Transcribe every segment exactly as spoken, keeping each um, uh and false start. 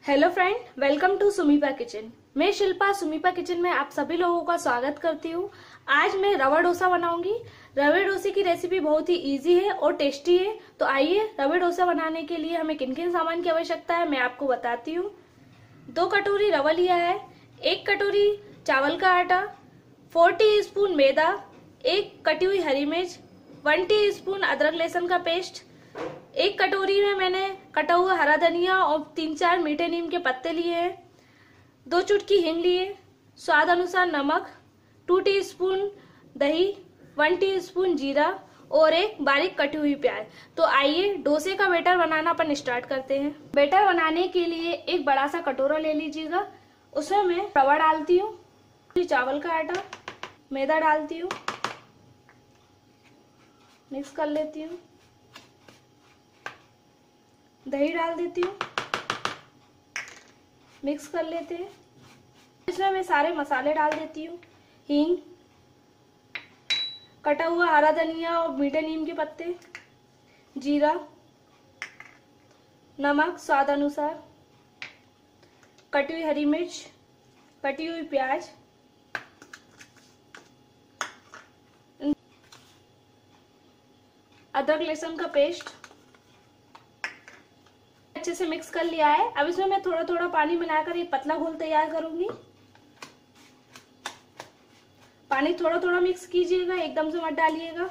Hello friend, welcome to Sumipa kitchen. मैं Shilpa सुमीपा kitchen में आप सभी लोगों का स्वागत करती हूँ। आज मैं रवा डोसा बनाऊंगी। रवे डोसे की रेसिपी बहुत ही इजी है और टेस्टी है। तो आइए, रवे डोसा बनाने के लिए हमें किन किन सामान की आवश्यकता है मैं आपको बताती हूँ। दो कटोरी रवा लिया है, एक कटोरी चावल का आटा, फोर टी स्पून मैदा, एक कटी हुई हरी मिर्च, वन टी स्पून अदरक लहसुन का पेस्ट, एक कटोरी में मैंने कटा हुआ हरा धनिया और तीन चार मीठे नीम के पत्ते लिए हैं, दो चुटकी हींग लिए, स्वाद अनुसार नमक, टू टीस्पून दही, वन टीस्पून जीरा और एक बारीक कटी हुई प्याज। तो आइए डोसे का बैटर बनाना अपन स्टार्ट करते हैं। बैटर बनाने के लिए एक बड़ा सा कटोरा ले लीजिएगा। उसमें मैं रवा डालती हूँ, चावल का आटा, मैदा डालती हूँ, मिक्स कर लेती हूँ, दही डाल देती हूँ, मिक्स कर लेते हैं। इसमें मैं सारे मसाले डाल देती हूँ, हींग, कटा हुआ हरा धनिया और मीठे नीम के पत्ते, जीरा, नमक स्वाद अनुसार, कटी हुई हरी मिर्च, कटी हुई प्याज, अदरक लहसुन का पेस्ट अच्छे से मिक्स कर लिया है। अब इसमें मैं थोड़ा थोड़ा पानी मिलाकर एक पतला घोल तैयार करूंगी। पानी थोड़ा थोड़ा मिक्स कीजिएगा, एकदम से मत डालिएगा।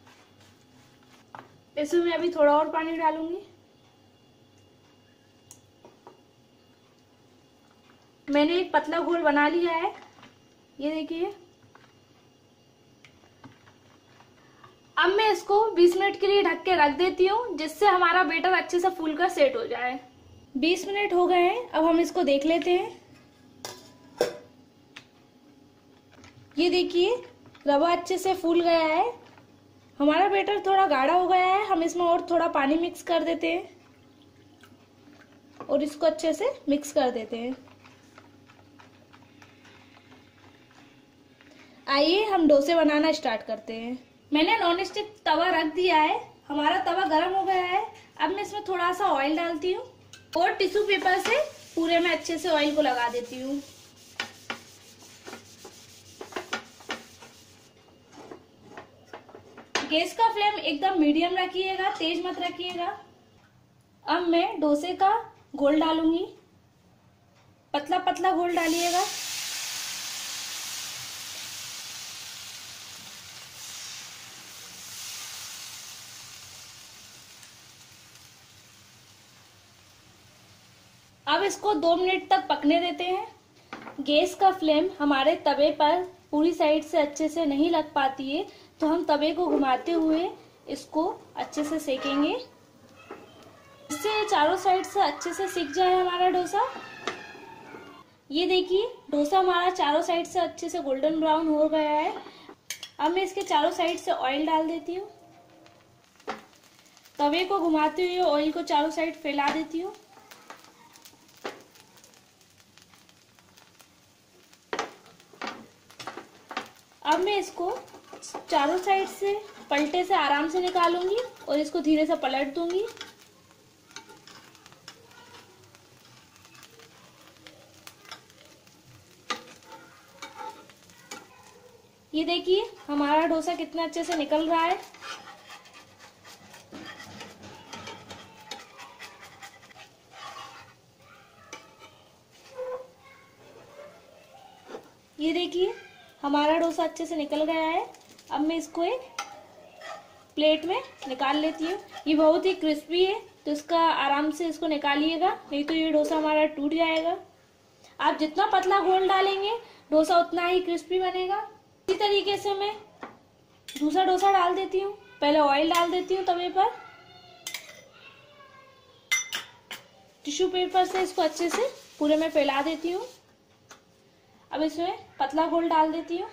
इसमें मैं अभी थोड़ा और पानी डालूंगी। मैंने एक पतला घोल बना लिया है, ये देखिए। अब मैं इसको बीस मिनट के लिए ढक के रख देती हूँ, जिससे हमारा बैटर अच्छे से फूल कर सेट हो जाए। बीस मिनट हो गए हैं, अब हम इसको देख लेते हैं। ये देखिए, रवा अच्छे से फूल गया है। हमारा बैटर थोड़ा गाढ़ा हो गया है। हम इसमें और थोड़ा पानी मिक्स कर देते हैं और इसको अच्छे से मिक्स कर देते हैं। आइए हम डोसे बनाना स्टार्ट करते हैं। मैंने नॉन स्टिक तवा रख दिया है। हमारा तवा गर्म हो गया है। अब मैं इसमें थोड़ा सा ऑयल डालती हूँ और टिश्यू पेपर से पूरे में अच्छे से ऑयल को लगा देती हूँ। गैस का फ्लेम एकदम मीडियम रखिएगा, तेज मत रखिएगा। अब मैं डोसे का घोल डालूंगी। पतला पतला घोल डालिएगा। अब इसको दो मिनट तक पकने देते हैं। गैस का फ्लेम हमारे तवे पर पूरी साइड से अच्छे से नहीं लग पाती है, तो हम तवे को घुमाते हुए इसको अच्छे से सेकेंगे, इससे चारों साइड से अच्छे से सिक जाए हमारा डोसा। ये देखिए, डोसा हमारा चारों साइड से अच्छे से गोल्डन ब्राउन हो गया है। अब मैं इसके चारों साइड से ऑयल डाल देती हूँ। तवे को घुमाते हुए ऑयल को चारों साइड फैला देती हूँ। अब मैं इसको चारों साइड से पलटे से आराम से निकालूंगी और इसको धीरे से पलट दूंगी। ये देखिए, हमारा डोसा कितना अच्छे से निकल रहा है। ये देखिए, हमारा डोसा अच्छे से निकल गया है। अब मैं इसको एक प्लेट में निकाल लेती हूँ। ये बहुत ही क्रिस्पी है, तो इसका आराम से इसको निकालिएगा, नहीं तो ये डोसा हमारा टूट जाएगा। आप जितना पतला घोल डालेंगे डोसा उतना ही क्रिस्पी बनेगा। इसी तरीके से मैं दूसरा डोसा डाल देती हूँ। पहले ऑयल डाल देती हूँ तवे पर, टिश्यू पेपर से इसको अच्छे से पूरे में फैला देती हूँ। अब इसमें पतला घोल डाल देती हूँ।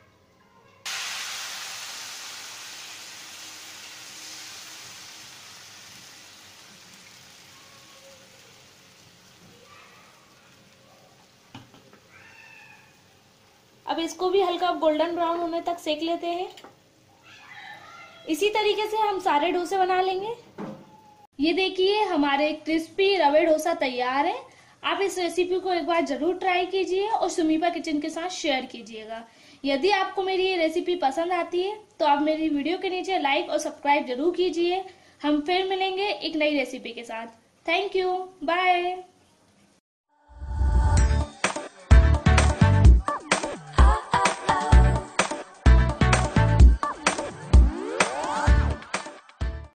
अब इसको भी हल्का गोल्डन ब्राउन होने तक सेक लेते हैं। इसी तरीके से हम सारे डोसे बना लेंगे। ये देखिए, हमारे क्रिस्पी रवे डोसा तैयार है। आप इस रेसिपी को एक बार जरूर ट्राई कीजिए और सुमीपा किचन के साथ शेयर कीजिएगा। यदि आपको मेरी ये रेसिपी पसंद आती है तो आप मेरी वीडियो के नीचे लाइक और सब्सक्राइब जरूर कीजिए। हम फिर मिलेंगे एक नई रेसिपी के साथ। Thank you, bye.